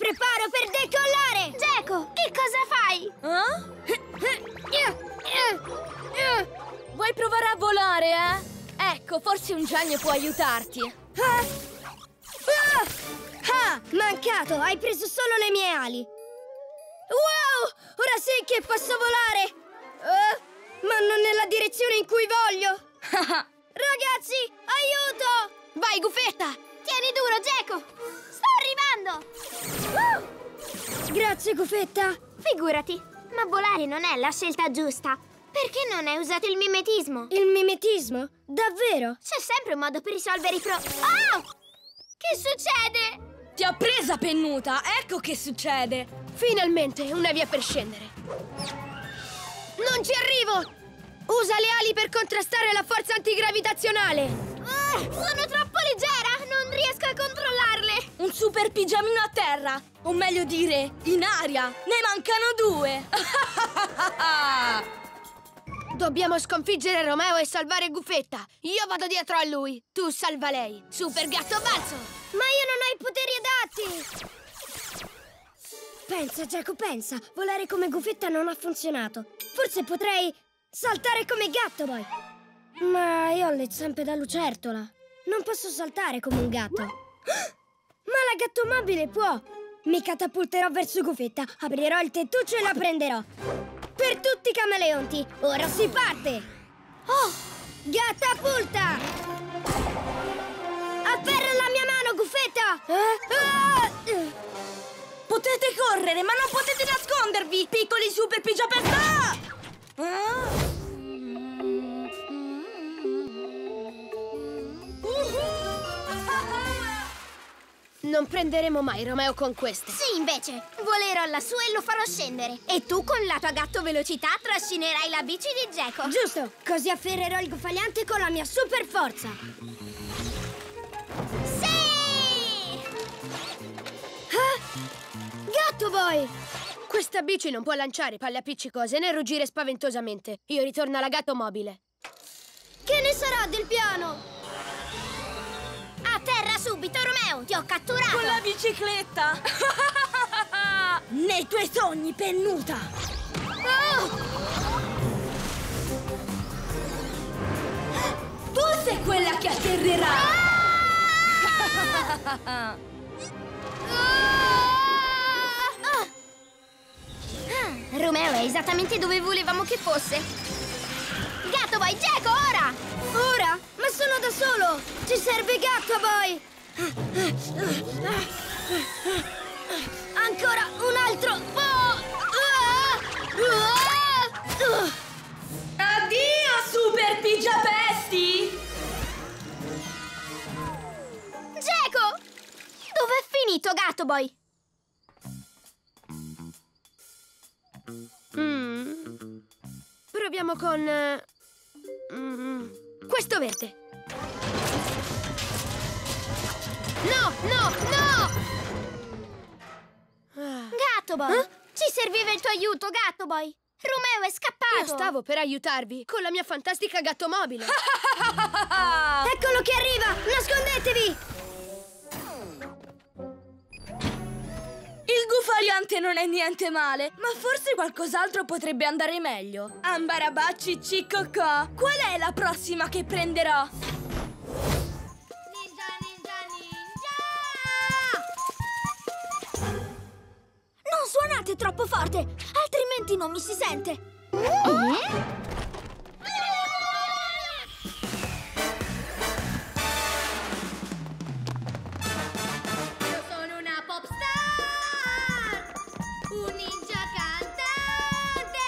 preparo per decollare! Geco, che cosa fai? Vuoi provare a volare, eh? Ecco, forse un genio può aiutarti. Mancato! Hai preso solo le mie ali! Wow! Ora sì che posso volare! Ma non nella direzione in cui voglio! Ragazzi, aiuto! Vai, Gufetta! Tieni duro, Geco! Sto arrivando! Grazie, Gufetta! Figurati, ma volare non è la scelta giusta. Perché non hai usato il mimetismo? Il mimetismo? Davvero? C'è sempre un modo per risolvere i Oh! Che succede? Ti ho presa, pennuta! Ecco che succede! Finalmente una via per scendere! Non ci arrivo! Usa le ali per contrastare la forza antigravitazionale! Sono troppo leggera! Non riesco a controllarle! Un super pigiamino a terra! O meglio dire, in aria! Ne mancano 2! Dobbiamo sconfiggere Romeo e salvare Gufetta! Io vado dietro a lui! Tu salva lei! Super gatto balzo! Ma io non ho i poteri adatti! Pensa, Geco, pensa! Volare come Gufetta non ha funzionato! Forse potrei saltare come Gattoboy! Ma io ho le zampe da lucertola! Non posso saltare come un gatto! Ma la gattomobile può! Mi catapulterò verso Gufetta, aprirò il tettuccio e la prenderò! Per tutti i camaleonti, ora si parte! Oh! Gattapulta! Afferra la mia mano, Gufetta! Potete correre, ma non potete nascondervi! Piccoli super pigiapesta! Non prenderemo mai Romeo con queste. Sì, invece, volerò lassù e lo farò scendere. E tu con la tua gatto velocità trascinerai la bici di Geco. Giusto, così afferrerò il gufaliante con la mia super forza. Sì! Gattoboy! Questa bici non può lanciare palle appiccicose né ruggire spaventosamente. Io ritorno alla gattomobile. Che ne sarà del piano? A terra subito, Romeo! Ti ho catturato! Con la bicicletta! Nei tuoi sogni, pennuta! Tu sei quella che atterrerà! Romeo è esattamente dove volevamo che fosse. Gattoboy, Geco, ora! Ora? Ma sono da solo! Ci serve Gattoboy! Ancora un altro! Addio, super pigiapesti! Geco! Dov'è finito Gattoboy? Proviamo con... questo verde. No, no, no! Gattoboy! Ci serviva il tuo aiuto, Gattoboy! Romeo è scappato! Io stavo per aiutarvi con la mia fantastica gattomobile. Eccolo che arriva! Nascondetevi! Il gufaliante non è niente male, ma forse qualcos'altro potrebbe andare meglio. Ambarabacci ciccocò! Qual è la prossima che prenderò? Ninja, ninja, ninja! Non suonate troppo forte, altrimenti non mi si sente. Io sono una pop star, un ninja cantante.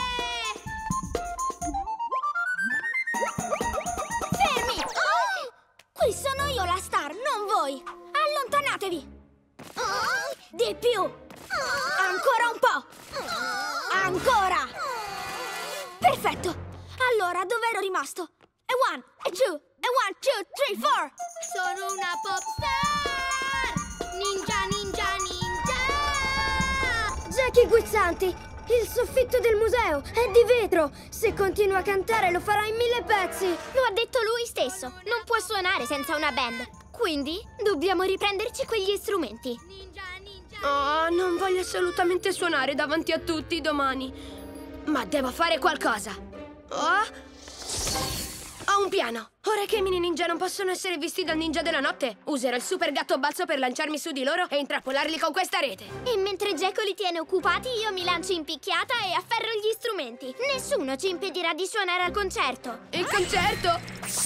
Fermi! Qui sono io la star, non voi. Allontanatevi. Di più. Ancora un po'! Ancora! Perfetto! Allora, dove ero rimasto? E 1, e 2, e 1, 2, 3, 4! Sono una pop star! Ninja, ninja, ninja! Jackie Guizzanti, il soffitto del museo è di vetro. Se continua a cantare lo farà in 1000 pezzi. Lo ha detto lui stesso. Non può suonare senza una band. Quindi, dobbiamo riprenderci quegli strumenti. Ninja, ninja! Oh, non voglio assolutamente suonare davanti a tutti domani. Ma devo fare qualcosa. Oh! Ho un piano. Ora che i mini ninja non possono essere visti dal ninja della notte, userò il super gatto balzo per lanciarmi su di loro e intrappolarli con questa rete. E mentre Geco li tiene occupati, io mi lancio in picchiata e afferro gli strumenti. Nessuno ci impedirà di suonare al concerto. Il concerto?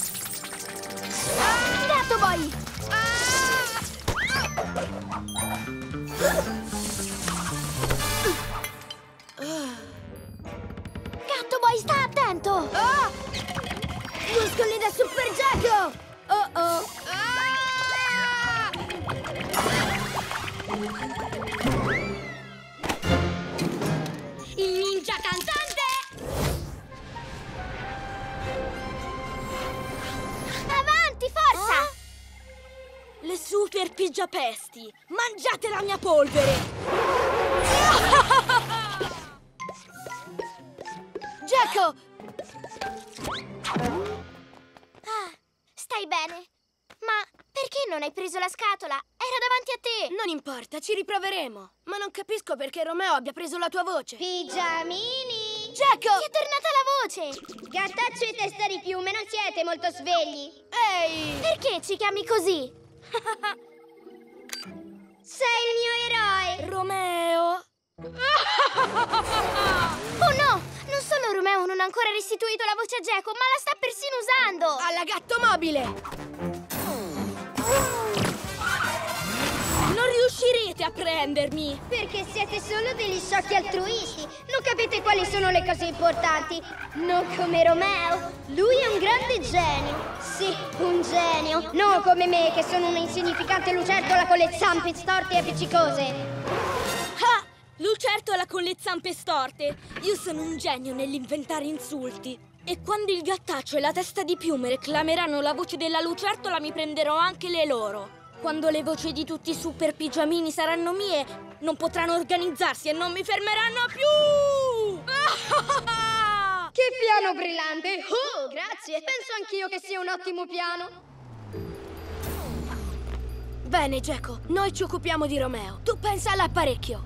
Gatto Boy! Gatto Boy, sta attento! Muscoli da Super Geco! Oh oh! Il ninja cantante! Avanti, forza! Le super pigiapesti! Mangiate la mia polvere! Geco! Stai bene? Ma perché non hai preso la scatola? Era davanti a te! Non importa, ci riproveremo. Ma non capisco perché Romeo abbia preso la tua voce. Pigiamini! Geco! Ti è tornata la voce! Gattaccio e testa di piume, non siete molto svegli. Ehi! Perché ci chiami così? Sei il mio eroe! Romeo! Oh no! Non solo Romeo non ha ancora restituito la voce a Geco, ma la sta persino usando! Alla gatto mobile! Non riuscirete a prendermi! Perché siete solo degli sciocchi altruisti. Non capite quali sono le cose importanti. Non come Romeo. Lui è un grande genio. Sì, un genio. Non come me, che sono una insignificante lucertola con le zampe storte e appiccicose. Ah! Lucertola con le zampe storte! Io sono un genio nell'inventare insulti. E quando il gattaccio e la testa di piume reclameranno la voce della lucertola, mi prenderò anche le loro. Quando le voci di tutti i super pigiamini saranno mie, non potranno organizzarsi e non mi fermeranno più! Che piano brillante! Oh, grazie! Penso anch'io che sia un ottimo piano. Bene, Geco, noi ci occupiamo di Romeo. Tu pensa all'apparecchio.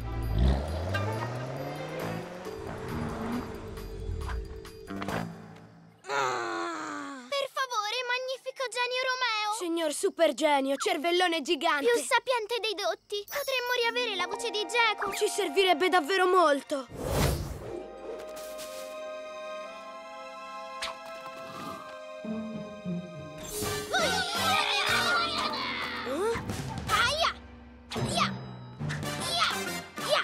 Per favore, magnifico genio Romeo! Signor super genio, cervellone gigante. Più sapiente dei dotti! Potremmo riavere la voce di Geco! Ci servirebbe davvero molto. Aia! Ia! Ia! Ia!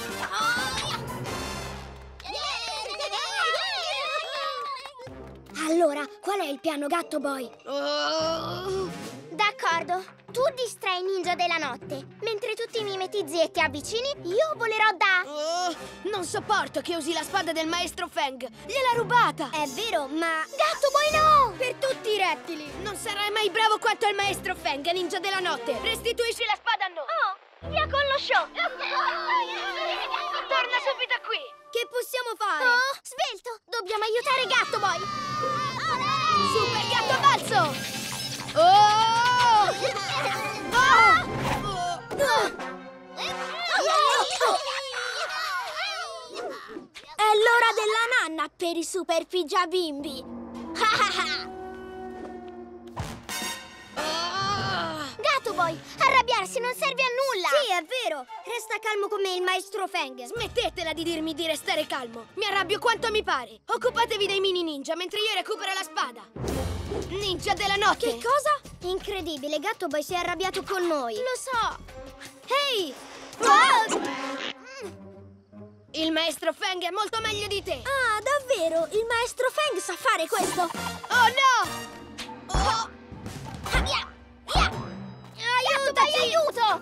Allora, qual è il piano, Gatto Boy? D'accordo, tu distrai i ninja della notte, mentre tu ti mimetizzi e ti avvicini, io volerò da... Non sopporto che usi la spada del maestro Feng. Gliel'ha rubata. È vero, ma... Gatto Boy no! Per tutti i rettili! Non sarai mai bravo quanto il maestro Feng, ninja della notte. Restituisci la spada a noi. Oh, via con lo show! Torna subito qui. Che possiamo fare? Oh, svelto! Dobbiamo aiutare Gatto Boy! Super gatto balzo! Oh! È l'ora della nanna per i super pigiabimbi! Gatto Boy, arrabbiarsi non serve a nulla! Sì, è vero! Resta calmo come il maestro Feng. Smettetela di dirmi di restare calmo. Mi arrabbio quanto mi pare. Occupatevi dei mini ninja mentre io recupero la spada. Ninja della notte! Che cosa? Incredibile, Gatto Boy si è arrabbiato con noi. Lo so! Ehi! Il maestro Feng è molto meglio di te. Ah, davvero? Il maestro Feng sa fare questo! Oh no! Oh! Via! Via! Aiutaci! Aiuto!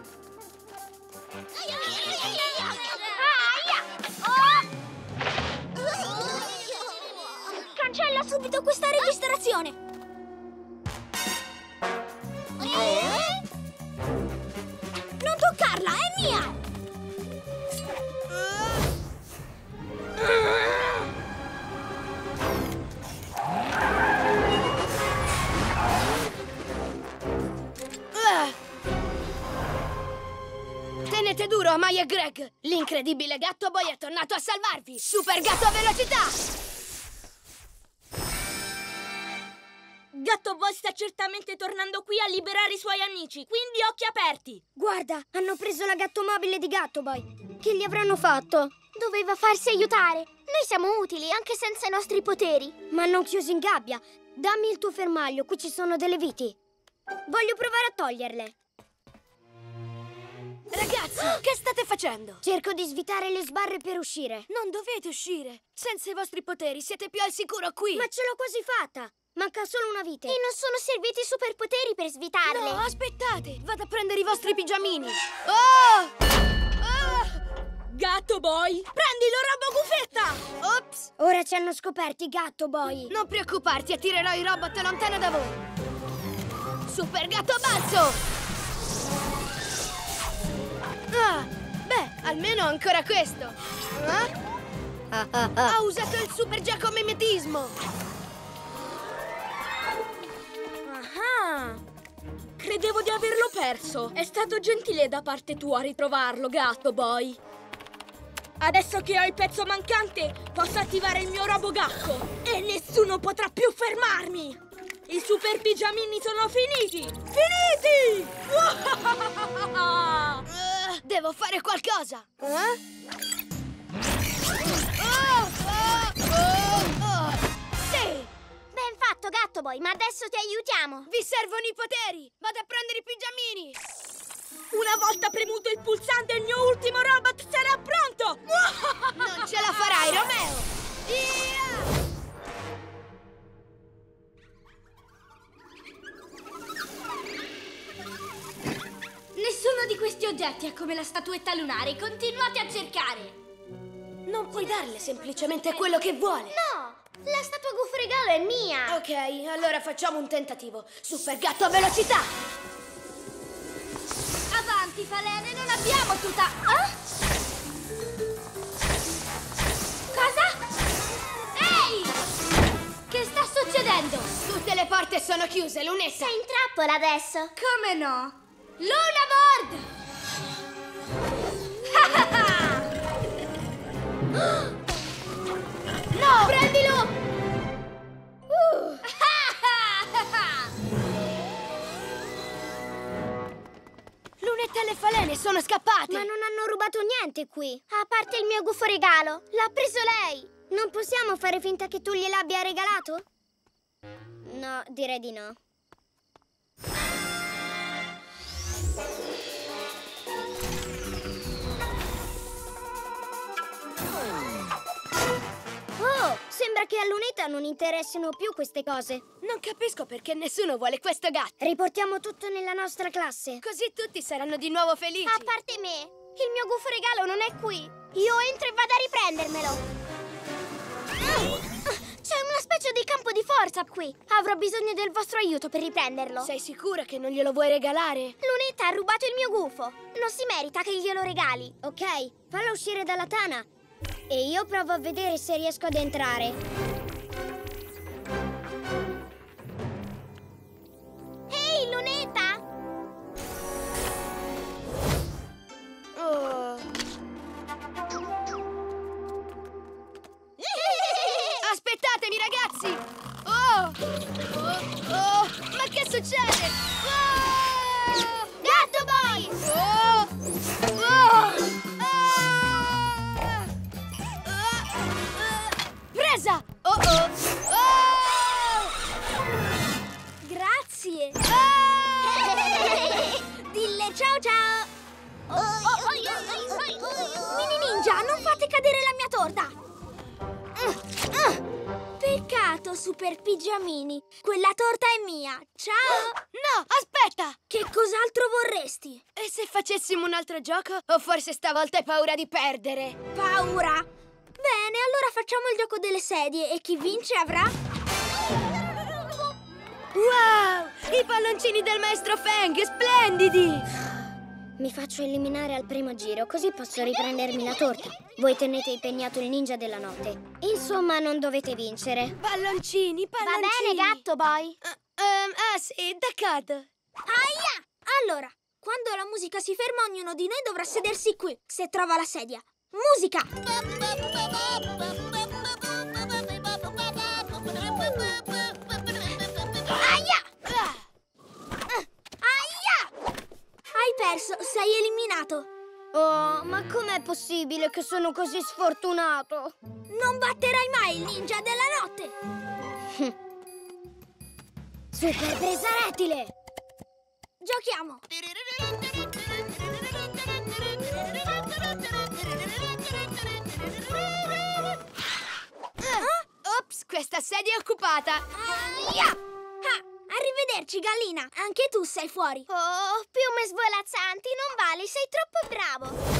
Cancella subito questa registrazione! Non toccarla, è mia! Tenete duro! Ciao Maya e Greg! L'incredibile Gatto Boy è tornato a salvarvi! Super Gatto Velocità! Gatto Boy sta certamente tornando qui a liberare i suoi amici, quindi occhi aperti! Guarda, hanno preso la gattomobile di Gattoboy. Che gli avranno fatto? Doveva farsi aiutare. Noi siamo utili anche senza i nostri poteri. Ma hanno chiuso in gabbia. Dammi il tuo fermaglio, qui ci sono delle viti. Voglio provare a toglierle. Ragazzi, che state facendo? Cerco di svitare le sbarre per uscire. Non dovete uscire. Senza i vostri poteri siete più al sicuro qui. Ma ce l'ho quasi fatta. Manca solo una vite. E non sono serviti i superpoteri per svitarle. No, aspettate! Vado a prendere i vostri pigiamini. Oh! Gatto Boy, prendi la roba gufetta! Ops! Ora ci hanno scoperti, Gattoboy. Non preoccuparti, attirerò i robot lontano da voi. Super Gatto Balzo! Beh, almeno ancora questo. Ha usato il super giacomimetismo. Credevo di averlo perso. È stato gentile da parte tua ritrovarlo, Gatto Boy. Adesso che ho il pezzo mancante, posso attivare il mio RoboGatto e nessuno potrà più fermarmi. I super pigiamini sono finiti! Finiti! Devo fare qualcosa. Sì! Ben fatto, Gattoboy, ma adesso ti aiutiamo. Vi servono i poteri! Vado a prendere i pigiamini! Una volta premuto il pulsante, il mio ultimo robot sarà pronto! Non ce la farai, Romeo! Via! Nessuno di questi oggetti è come la statuetta lunare. Continuate a cercare. Non puoi darle semplicemente quello che vuole. No, la statua gufo regalo è mia. Ok, allora facciamo un tentativo. Super Gatto Velocità! Avanti, Falene, non abbiamo tutta... Ah? Cosa? Ehi! Che sta succedendo? Tutte le porte sono chiuse, Lunetta. Sei in trappola adesso. Come no? Luna Board! No! Prendilo! Lunetta e le falene sono scappate. Ma non hanno rubato niente qui. A parte il mio gufo regalo, l'ha preso lei. Non possiamo fare finta che tu gliel'abbia regalato? No, direi di no. Oh, sembra che a Lunetta non interessino più queste cose. Non capisco perché nessuno vuole questo gatto. Riportiamo tutto nella nostra classe. Così tutti saranno di nuovo felici. A parte me, il mio gufo regalo non è qui. Io entro e vado a riprendermelo. C'è una specie di campo di forza qui. Avrò bisogno del vostro aiuto per riprenderlo. Sei sicura che non glielo vuoi regalare? Lunetta ha rubato il mio gufo. Non si merita che glielo regali. Ok, falla uscire dalla tana. E io provo a vedere se riesco ad entrare. Ehi, Lunetta! Oh. Aspettatemi, ragazzi! Ma che succede? Gatto Boy! Presa! Grazie! Dille ciao ciao! Mini Ninja, non fate cadere la mia torta! Peccato, super pigiamini. Quella torta è mia. Ciao! No, aspetta! Che cos'altro vorresti? E se facessimo un altro gioco? O forse stavolta hai paura di perdere? Paura? Bene, allora facciamo il gioco delle sedie e chi vince avrà... Wow! I palloncini del maestro Feng, splendidi! Mi faccio eliminare al primo giro, così posso riprendermi la torta. Voi tenete impegnato il ninja della notte. Insomma, non dovete vincere. Palloncini, Va palloncini! bene, Gatto Boy. Sì, d'accordo. Aia! Allora, Quando la musica si ferma, ognuno di noi dovrà sedersi qui, se trova la sedia. Musica! Aia! Aia! Hai perso, sei eliminato. Oh, ma com'è possibile che sono così sfortunato? Non batterai mai il ninja della notte. Super presa rettile! Giochiamo! Ops, questa sedia è occupata. Arrivederci, gallina. Anche tu sei fuori. Oh, piume svolazzanti, non vale, sei troppo bravo.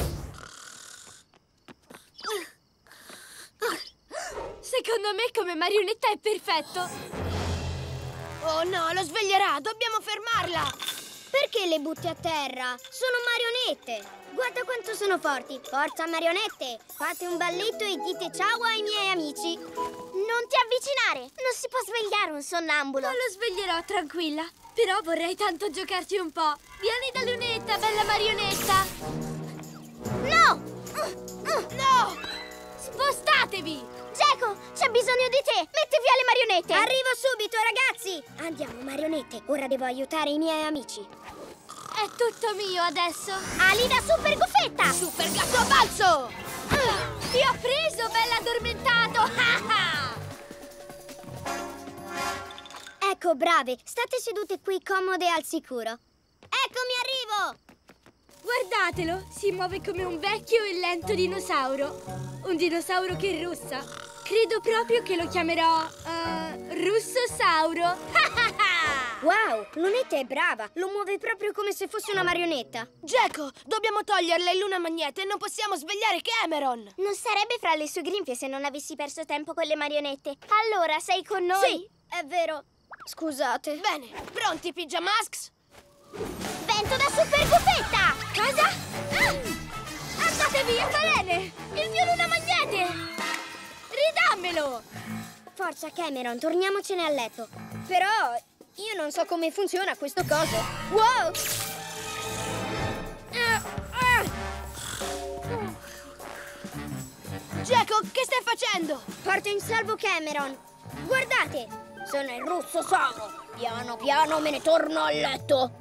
Secondo me come marionetta è perfetto. Oh no, lo sveglierà, dobbiamo fermarla. Perché le butti a terra? Sono marionette! Guarda quanto sono forti! Forza marionette! Fate un balletto e dite ciao ai miei amici! Non ti avvicinare, non si può svegliare un sonnambulo. Non lo sveglierò, tranquilla. Però vorrei tanto giocarci un po'. Vieni da lunetta, bella marionetta. No! No! Spostatevi! Geco, c'è bisogno di te! Metti via le marionette! Arrivo subito, ragazzi! Andiamo, marionette! Ora devo aiutare i miei amici! È tutto mio adesso. Ali da super gufetta! Super gatto a balzo! Ti ho preso, bella addormentato! Ecco, brave! State sedute qui comode al sicuro! Eccomi, arrivo! Guardatelo, si muove come un vecchio e lento dinosauro. Un dinosauro che russa. Credo proprio che lo chiamerò Russosauro. Wow, Lunetta è brava! Lo muove proprio come se fosse una marionetta! Geco, dobbiamo toglierle il luna magnete e non possiamo svegliare Cameron! Non sarebbe fra le sue grinfie se non avessi perso tempo con le marionette. Allora, sei con noi? Sì, è vero! Scusate! Bene, pronti, Pijamasks? Vento da super gufetta! Cosa? Andate via, balene! Il mio luna magnete! Ridammelo! Forza, Cameron, torniamocene a letto! Però io non so come funziona questo coso! Wow! Geco, che stai facendo? Porto in salvo Cameron! Guardate! Sono il Russosauro! Piano piano me ne torno a letto!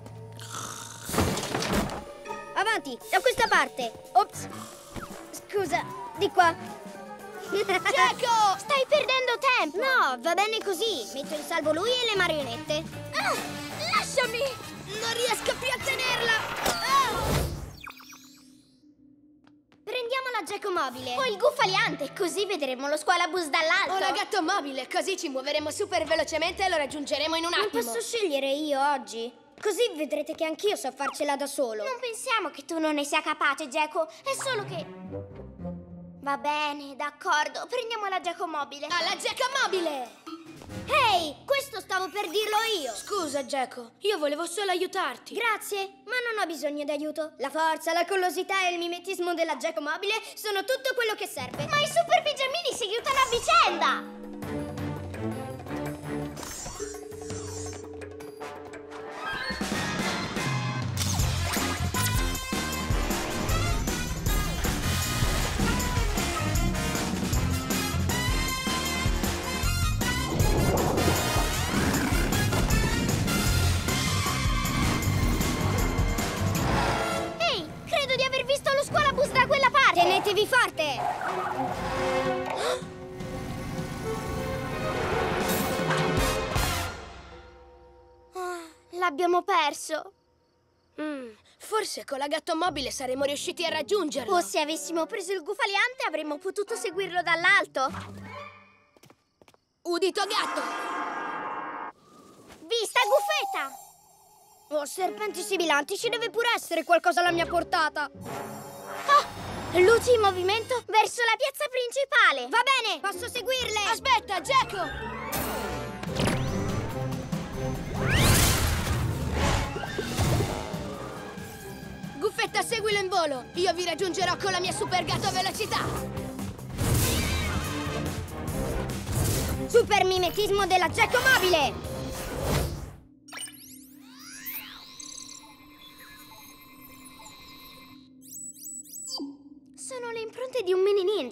Avanti, da questa parte! Ops! Scusa, di qua! Geco! Stai perdendo tempo! No, va bene così! Metto in salvo lui e le marionette! Lasciami! Non riesco più a tenerla! Prendiamo la Geco-mobile! O il Gufaliante, così vedremo lo squalabus dall'alto! Ho la gatto mobile, così ci muoveremo super velocemente e lo raggiungeremo in un Non attimo! posso scegliere io oggi? Così vedrete che anch'io so farcela da solo! Non pensiamo che tu non ne sia capace, Geco. È solo che... Va bene, d'accordo. Prendiamo la Geco-mobile. Alla Geco-mobile! Ehi, questo stavo per dirlo io! Scusa, Geco, io volevo solo aiutarti. Grazie, ma non ho bisogno d'aiuto. La forza, la collosità e il mimetismo della Geco-mobile sono tutto quello che serve. Ma i super pigiamini si aiutano a vicenda! Ehi, credo di aver visto lo squalabus da quella parte! Tenetevi forte! L'abbiamo perso. Forse con la gatto mobile saremmo riusciti a raggiungerlo. O se avessimo preso il Gufaliante avremmo potuto seguirlo dall'alto. Udito gatto! Vista Gufetta! Oh, serpenti sibilanti, ci deve pure essere qualcosa alla mia portata! Luci in movimento verso la piazza principale. Va bene, posso seguirle! Aspetta, Geco! Gufetta, seguilo in volo! Io vi raggiungerò con la mia super gatto velocità! Super mimetismo della Geco-mobile!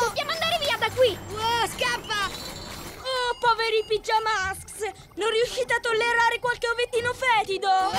Dobbiamo andare via da qui! Oh, scappa! Oh, poveri Pijamasks! Non riuscite a tollerare qualche ovettino fetido?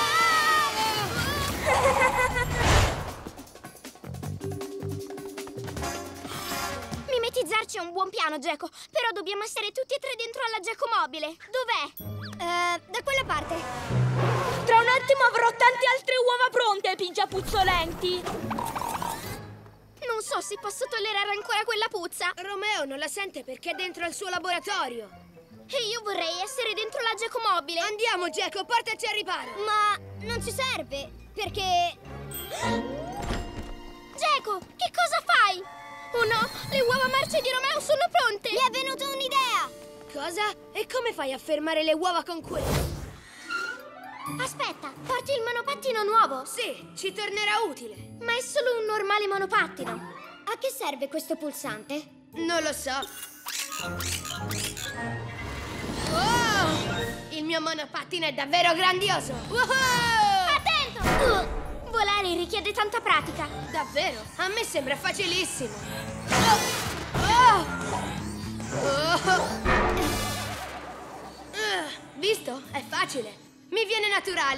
Mimetizzarci è un buon piano, Geco. Però dobbiamo essere tutti e tre dentro alla Geco-mobile. Dov'è? Da quella parte. Tra un attimo avrò tante altre uova pronte, pigiapuzzolenti! Non so se posso tollerare ancora quella puzza. Romeo non la sente perché è dentro al suo laboratorio. E io vorrei essere dentro la Geco-mobile. Andiamo, Geco, portaci al riparo. Ma non ci serve, perché... Geco, che cosa fai? Oh no, le uova marce di Romeo sono pronte. Mi è venuta un'idea! Cosa? E come fai a fermare le uova con quello? Aspetta, porti il monopattino nuovo. Sì, ci tornerà utile. Ma è solo un normale monopattino. A che serve questo pulsante? Non lo so. Oh! Il mio monopattino è davvero grandioso. Woohoo! Attento! Volare richiede tanta pratica. Davvero? A me sembra facilissimo. Oh! Visto? È facile. Mi viene naturale.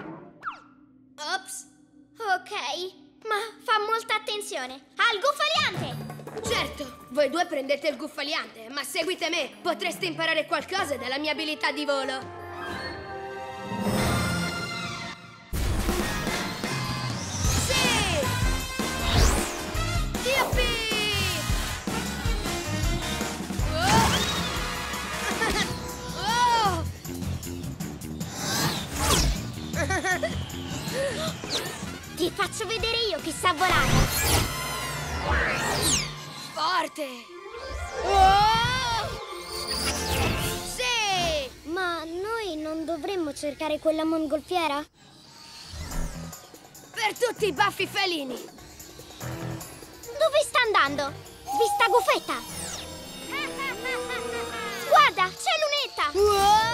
Ops. Ok, ma fa molta attenzione. Al guffaliante! Certo, voi due prendete il guffaliante, ma seguite me. Potreste imparare qualcosa dalla mia abilità di volo. Sì! Yuppi! Oh! Ti faccio vedere io chi sa volare. Forte! Oh! Sì! Ma noi non dovremmo cercare quella mongolfiera? Per tutti i baffi felini! Dove sta andando? Vista Gufetta! Guarda, c'è Lunetta!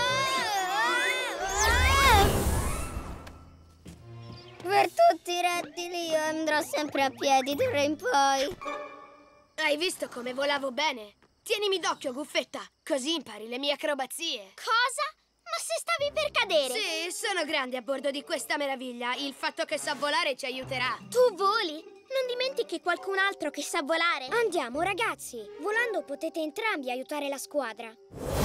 Per tutti i rettili io andrò sempre a piedi d'ora in poi. Hai visto come volavo bene? Tienimi d'occhio, Guffetta, così impari le mie acrobazie. Cosa? Ma se stavi per cadere? Sì, sono grande a bordo di questa meraviglia. Il fatto che so volare ci aiuterà. Tu voli? Non dimentichi qualcun altro che sa volare? Andiamo, ragazzi. Volando potete entrambi aiutare la squadra.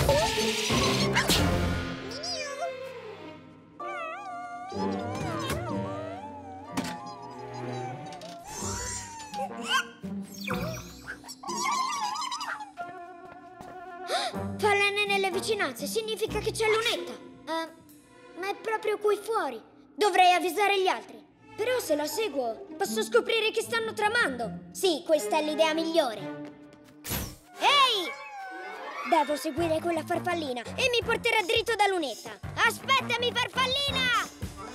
Falene nelle vicinanze, significa che c'è Lunetta. Ma è proprio qui fuori. Dovrei avvisare gli altri. Però se la seguo, posso scoprire che stanno tramando. Sì, questa è l'idea migliore. Ehi! Devo seguire quella farfallina e mi porterà dritto da Lunetta. Aspettami, farfallina!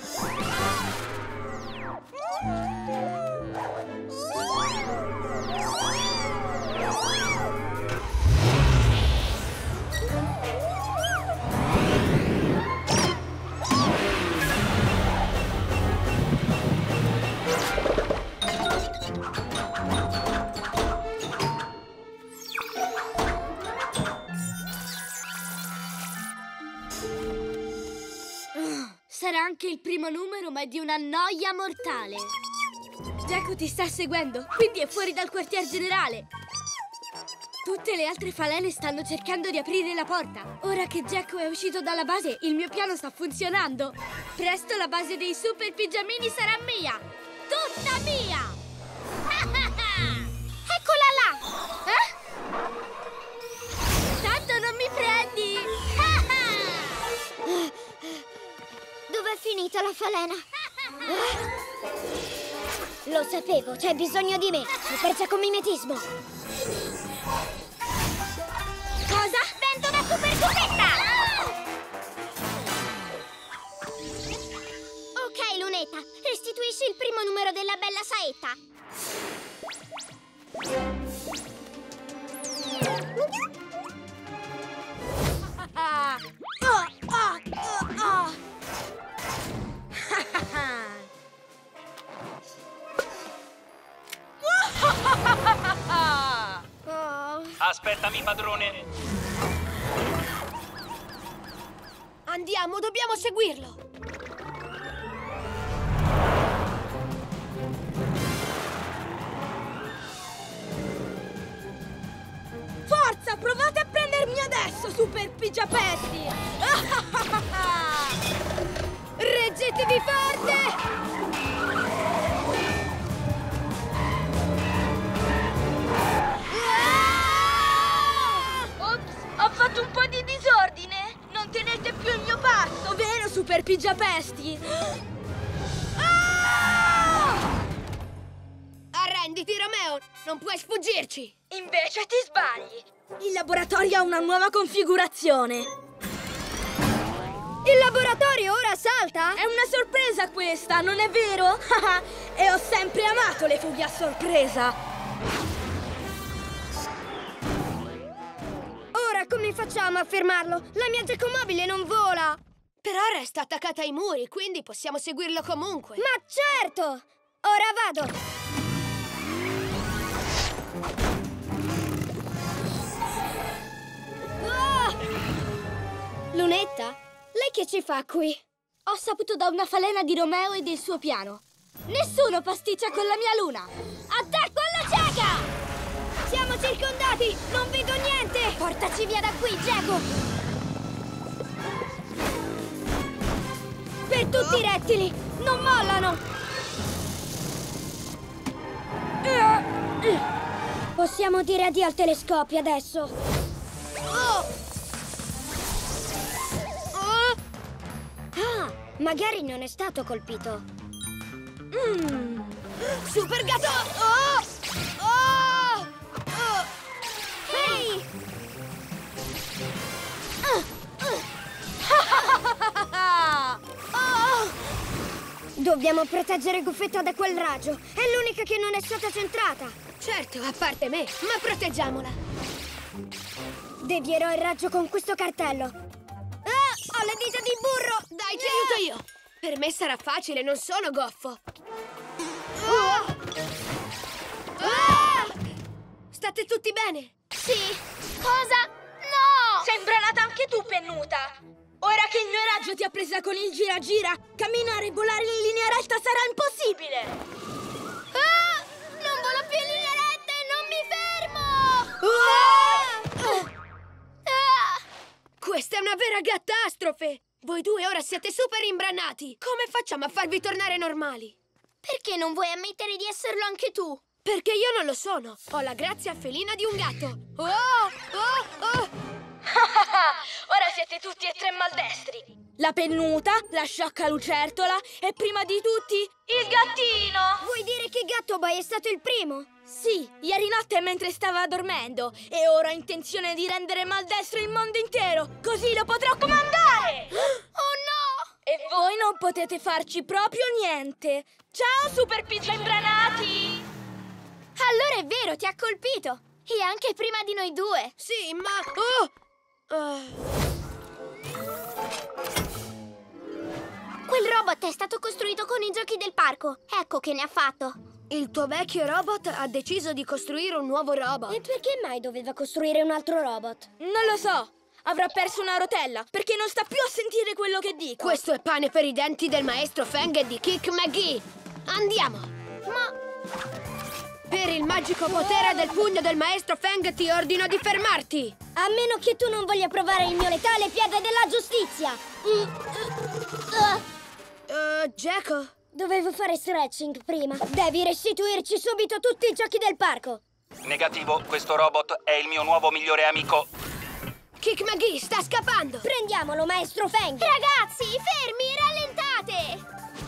Sarà anche il primo numero, ma è di una noia mortale. Geco ti sta seguendo, quindi è fuori dal quartier generale. Tutte le altre falene stanno cercando di aprire la porta. Ora che Geco è uscito dalla base, il mio piano sta funzionando. Presto la base dei super pigiamini sarà mia! Tutta mia! Eccola là! Tanto non mi prendi! Dov'è finita la falena? Lo sapevo, c'è bisogno di me. Super giacomimetismo. Cosa? Vento da super Gufetta! Ok, Lunetta, restituisci il primo numero della bella saetta. Aspettami, padrone. Andiamo, dobbiamo seguirlo. Forza, provate a prendermi adesso, Super Pigiapesti! Reggetevi forte! Ops, ho fatto un po' di disordine! Non tenete più il mio passo, vero, Super Pigiapesti? Arrenditi, Romeo! Non puoi sfuggirci! Invece ti sbagli! Il laboratorio ha una nuova configurazione! Il laboratorio ora salta? È una sorpresa questa, non è vero? E ho sempre amato le fughe a sorpresa! Ora come facciamo a fermarlo? La mia giacomobile non vola! Per ora resta attaccata ai muri, quindi possiamo seguirlo comunque. Ma certo! Ora vado! Ah! Lunetta? Lei che ci fa qui? Ho saputo da una falena di Romeo e del suo piano. Nessuno pasticcia con la mia luna! Attacco alla cieca! Siamo circondati! Non vedo niente! Portaci via da qui, Geco! Per tutti i rettili! Non mollano! Possiamo dire addio al telescopio adesso! Ah! Magari non è stato colpito! Super gatto! Ehi! Dobbiamo proteggere Goofetta da quel raggio! È l'unica che non è stata centrata! Certo, a parte me, ma proteggiamola! Devierò il raggio con questo cartello! Ah! Ho le dita di burro! Dai, ti aiuto io! Per me sarà facile, non sono goffo! State tutti bene? Sì! Cosa? No! Sei imbranata anche tu, Pennuta! Ora che il mio raggio ti ha presa con il gira-gira, camminare e volare in linea retta sarà impossibile! Non volo più in linea retta e non mi fermo! Questa è una vera catastrofe! Voi due ora siete super imbranati! Come facciamo a farvi tornare normali? Perché non vuoi ammettere di esserlo anche tu? Perché io non lo sono! Ho la grazia felina di un gatto! Ora siete tutti e tre maldestri! La Pennuta, la sciocca lucertola e prima di tutti il gattino! Vuoi dire che Gattoboy è stato il primo? Sì, ieri notte mentre stava dormendo e ora ho intenzione di rendere maldestro il mondo intero, così lo potrò comandare! Oh no! E voi non potete farci proprio niente! Ciao, Super Pizza imbranati! Allora è vero, ti ha colpito! E anche prima di noi due! Sì, ma... Quel robot è stato costruito con i giochi del parco. Ecco che ne ha fatto. Il tuo vecchio robot ha deciso di costruire un nuovo robot. E perché mai doveva costruire un altro robot? Non lo so! Avrà perso una rotella, perché non sta più a sentire quello che dico! Questo è pane per i denti del maestro Fang e di Kick McGee! Andiamo! Ma... Per il magico potere del pugno del maestro Fang ti ordino di fermarti! A meno che tu non voglia provare il mio letale piede della giustizia! Geco? Dovevo fare stretching prima. Devi restituirci subito tutti i giochi del parco! Negativo, questo robot è il mio nuovo migliore amico. Kick McGee sta scappando! Prendiamolo, maestro Fang! Ragazzi, fermi, rallentate!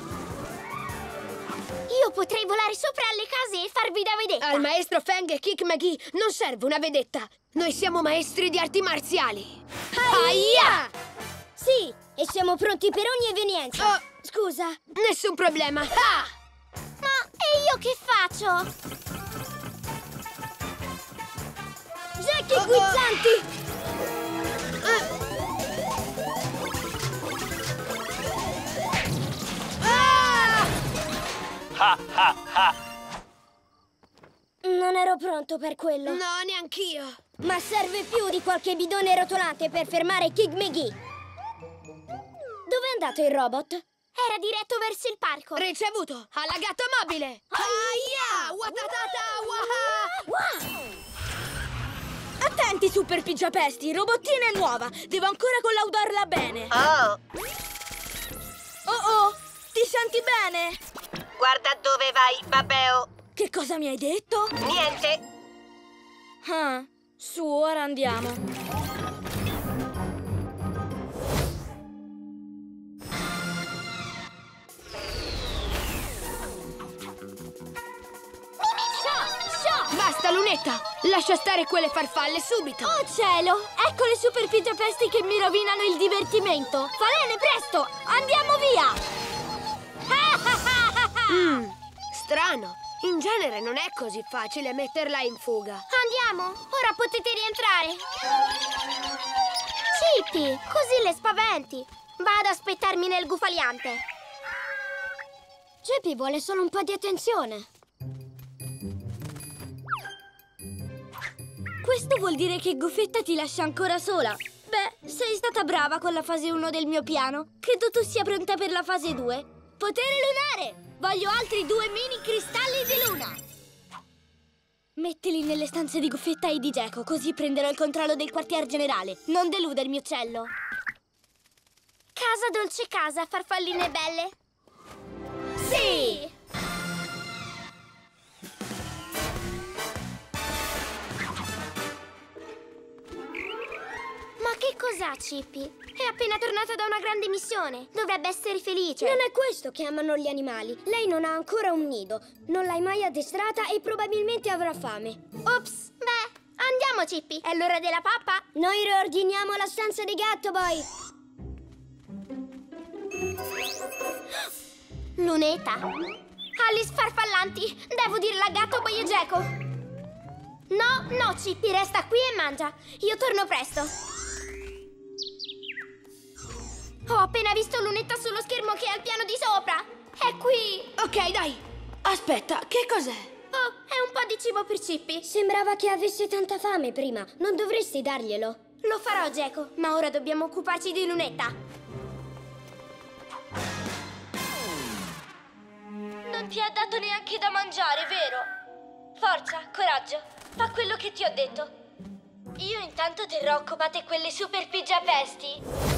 Io potrei volare sopra alle case e farvi da vedetta. Al maestro Fang e Kick McGee non serve una vedetta. Noi siamo maestri di arti marziali. Aia! Sì, e siamo pronti per ogni evenienza. Oh. Scusa. Nessun problema. Ma e io che faccio? Jackie Guizzanti! Ha ha ha! Non ero sono pronto per quello. No, neanch'io. Ma serve più di qualche bidone rotolante per fermare Kig McGee. Dove è andato il robot? Era diretto verso il parco. Ricevuto, alla gatto mobile. Aia! Watatata, waha! Attenti, Super Pigiapesti, robottina è nuova. Devo ancora collaudarla bene. Oh, Oh, ti senti bene? guarda dove vai, Babeo. Che cosa mi hai detto? Niente. Ah, su, ora andiamo. Basta, Lunetta! Lascia stare quelle farfalle subito! Oh cielo! Ecco le super pigiapesti che mi rovinano il divertimento! Falene, presto! Andiamo via! Strano! In genere non è così facile metterla in fuga. Andiamo! Ora potete rientrare! Chippy, così le spaventi! Vado ad aspettarmi nel gufaliante! Chippy vuole solo un po' di attenzione. Questo vuol dire che Goofetta ti lascia ancora sola. Beh, sei stata brava con la fase 1 del mio piano. Credo tu sia pronta per la fase 2. Potere lunare! Voglio altri 2 mini cristalli di luna! Mettili nelle stanze di Goofetta e di Geco, così prenderò il controllo del quartier generale. Non deludermi, uccello. Casa dolce casa, farfalline belle! Sì! Ma che cos'ha, Chippy? È appena tornata da una grande missione. Dovrebbe essere felice. Non è questo che amano gli animali. Lei non ha ancora un nido, non l'hai mai addestrata e probabilmente avrà fame. Ops! Beh, andiamo, Chippy. È l'ora della pappa. Noi riordiniamo la stanza di Gattoboy. Lunetta. Alice farfallanti. Devo dirla a Gattoboy e Geco. No, Chippy, resta qui e mangia. Io torno presto. Ho appena visto Lunetta sullo schermo che è al piano di sopra. È qui. Ok, dai. Aspetta, che cos'è? Oh, è un po' di cibo per Chippy. Sembrava che avesse tanta fame prima. Non dovresti darglielo. Lo farò, Geco, ma ora dobbiamo occuparci di Lunetta. Non ti ha dato neanche da mangiare, vero? Forza, coraggio, fa quello che ti ho detto. Io intanto terrò occupate quelle super pigiapesti.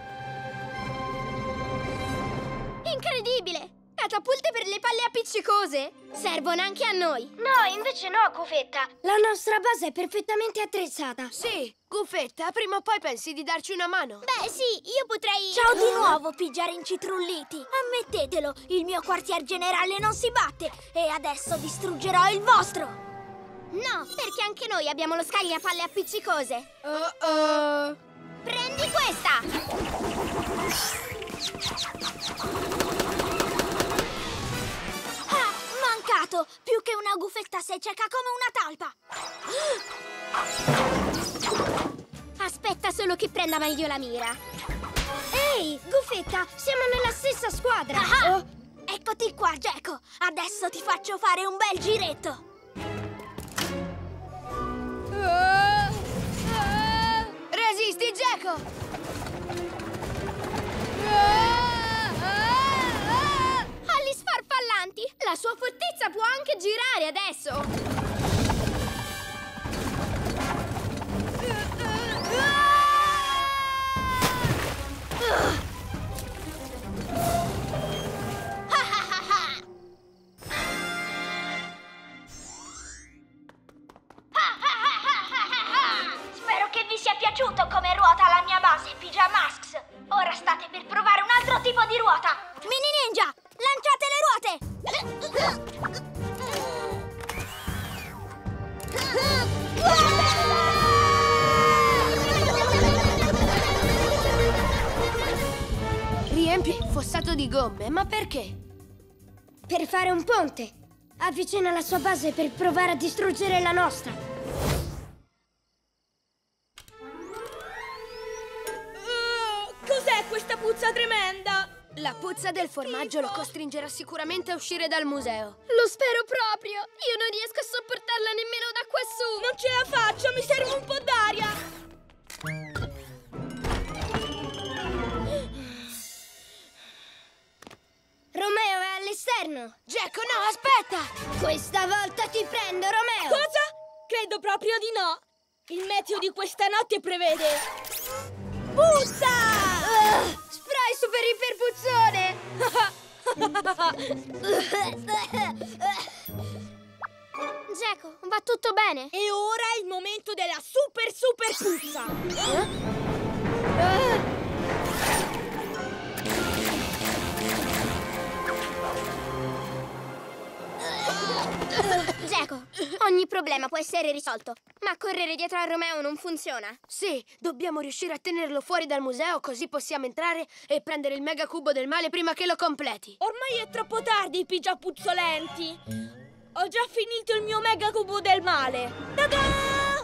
Incredibile! Catapulte per le palle appiccicose! Servono anche a noi! No, invece no, Goofetta. La nostra base è perfettamente attrezzata. Sì, Goofetta, prima o poi pensi di darci una mano? Beh, sì, io potrei... Ciao di nuovo, pigiare incitrulliti. Ammettetelo, il mio quartier generale non si batte e adesso distruggerò il vostro. No, perché anche noi abbiamo lo scagnapalle appiccicose! Prendi questa! Ah, mancato! Più che una Goofetta sei cieca come una talpa. Aspetta solo che prenda meglio la mira. Ehi, Goofetta, siamo nella stessa squadra. Ah! Oh, Eccoti qua, Geco. Adesso ti faccio fare un bel giretto. Resisti, Geco! Alice farfallanti! La sua fortezza può anche girare adesso! Spero che vi sia piaciuto come ruota la mia base, Pijamasks. Ora state per provare un altro tipo di ruota. Mini Ninja, lanciate le ruote. Riempi il fossato di gomme, ma perché? per fare un ponte. Avvicina la sua base per provare a distruggere la nostra. Cos'è questa puzza tremenda? La puzza del formaggio lo costringerà sicuramente a uscire dal museo. Lo spero proprio! Io non riesco a sopportarla nemmeno da su! Non ce la faccio, mi serve un po' d'aria! Romeo è all'esterno! Gecko, no, aspetta! Questa volta ti prendo, Romeo! Cosa? Credo proprio di no! Il meteo di questa notte prevede... Puzza! Spray super Gecko, va tutto bene? E ora è il momento della super puzza! Gecko, ogni problema può essere risolto, ma correre dietro a Romeo non funziona. Sì, dobbiamo riuscire a tenerlo fuori dal museo, così possiamo entrare e prendere il mega cubo del male prima che lo completi. Ormai è troppo tardi, pigia puzzolenti! Ho già finito il mio mega cubo del male! Ta-da!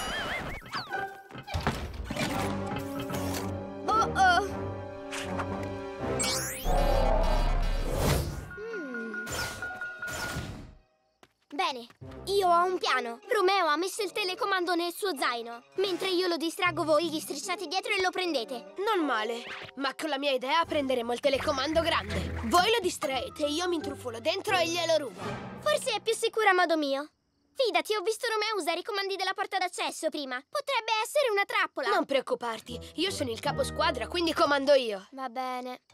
Oh! Bene, io ho un piano. Romeo ha messo il telecomando nel suo zaino. Mentre io lo distraggo, voi vi strisciate dietro e lo prendete. Non male, ma con la mia idea prenderemo il telecomando grande. Voi lo distraete, io mi intrufolo dentro e glielo rubo. Forse è più sicuro a modo mio. Fidati, ho visto Romeo usare i comandi della porta d'accesso prima. Potrebbe essere una trappola. Non preoccuparti, io sono il capo squadra, quindi comando io. Va bene.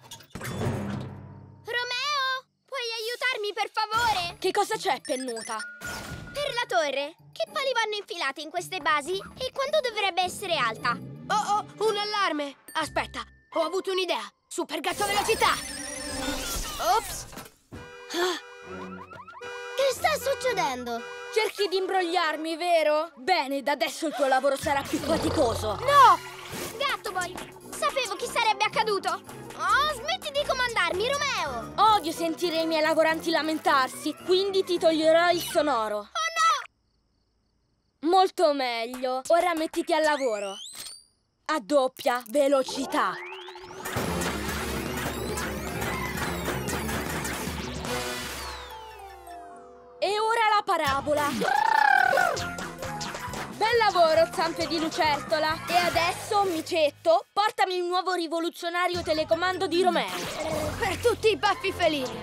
Romeo, puoi aiutarmi per favore? Che cosa c'è, Pennuta? Per la torre, che pali vanno infilate in queste basi e quanto dovrebbe essere alta? Oh, un allarme! Aspetta, ho avuto un'idea. Super gatto velocità! Ops! Che sta succedendo? Cerchi di imbrogliarmi, vero? Bene, da adesso il tuo lavoro sarà più faticoso. No! Gattoboy, sapevo che sarebbe accaduto. Oh, smetti di comandarmi, Romeo! Odio sentire i miei lavoranti lamentarsi, quindi ti toglierò il sonoro. Oh no! Molto meglio. Ora mettiti al lavoro. A doppia velocità. E ora la parabola. Bel lavoro, zampe di lucertola. E adesso, micetto, portami il nuovo rivoluzionario telecomando di Romeo. Per tutti i baffi felini.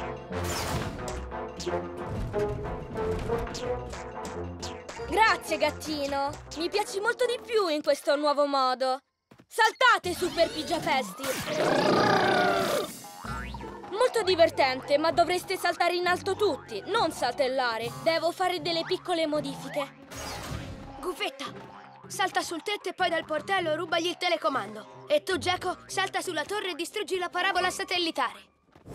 Grazie, gattino. Mi piaci molto di più in questo nuovo modo. Saltate, Super Pigiapesti! Molto divertente, ma dovreste saltare in alto tutti, non saltellare. Devo fare delle piccole modifiche. Gufetta, salta sul tetto e poi dal portello rubagli il telecomando. E tu, Gecko, salta sulla torre e distruggi la parabola satellitare.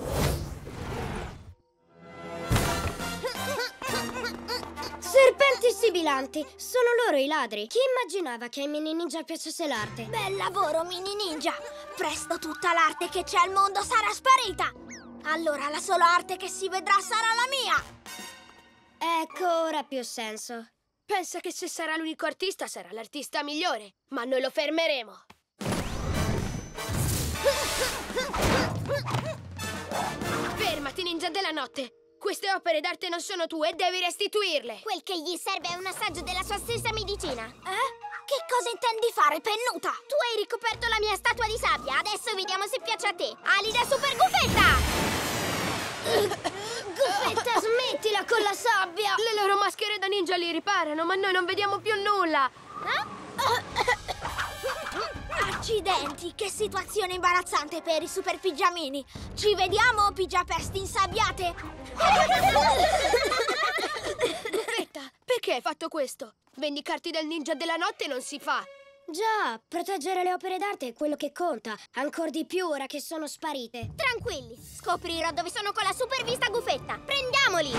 Serpenti sibilanti! Sono loro i ladri! Chi immaginava che ai mini ninja piacesse l'arte? Bel lavoro, mini ninja! Presto tutta l'arte che c'è al mondo sarà sparita! Allora la sola arte che si vedrà sarà la mia! Ecco, ora ha più senso. Pensa che se sarà l'unico artista, sarà l'artista migliore. Ma noi lo fermeremo. Fermati, ninja della notte! Queste opere d'arte non sono tue e devi restituirle! Quel che gli serve è un assaggio della sua stessa medicina. Che cosa intendi fare, Pennuta? Tu hai ricoperto la mia statua di sabbia. Adesso vediamo se piace a te. Ali da Super Gufetta! Gufetta, smettila con la sabbia! Le loro maschere da ninja li riparano, ma noi non vediamo più nulla! Accidenti, che situazione imbarazzante per i super pigiamini! Ci vediamo, pigiapesti insabbiate! Gufetta, perché hai fatto questo? Vendicarti del ninja della notte non si fa! Già, proteggere le opere d'arte è quello che conta, ancor di più ora che sono sparite. Tranquilli, scoprirò dove sono con la super vista Gufetta. Prendiamoli!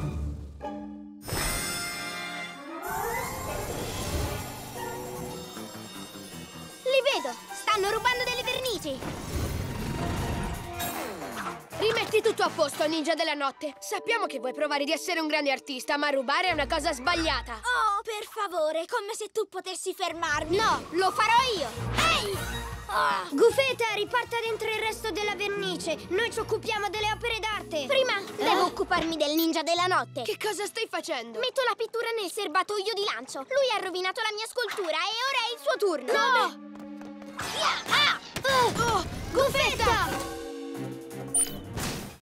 Li vedo! Stanno rubando delle vernici! Rimetti tutto a posto, ninja della notte! Sappiamo che vuoi provare di essere un grande artista, ma rubare è una cosa sbagliata! Oh, per favore, come se tu potessi fermarmi! No, lo farò io! Ehi! Gufetta, riparta dentro il resto della vernice. Noi ci occupiamo delle opere d'arte. Prima devo occuparmi del ninja della notte. Che cosa stai facendo? Metto la pittura nel serbatoio di lancio. Lui ha rovinato la mia scoltura e ora è il suo turno. No!